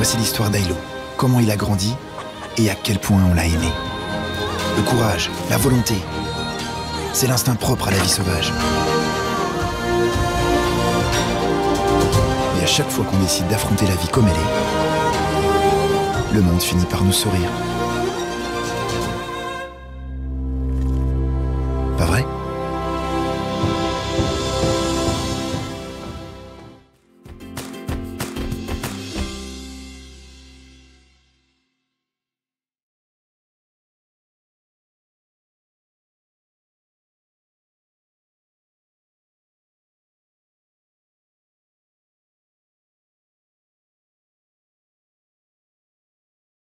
Voici l'histoire d'Ailo, comment il a grandi et à quel point on l'a aimé. Le courage, la volonté, c'est l'instinct propre à la vie sauvage. Et à chaque fois qu'on décide d'affronter la vie comme elle est, le monde finit par nous sourire.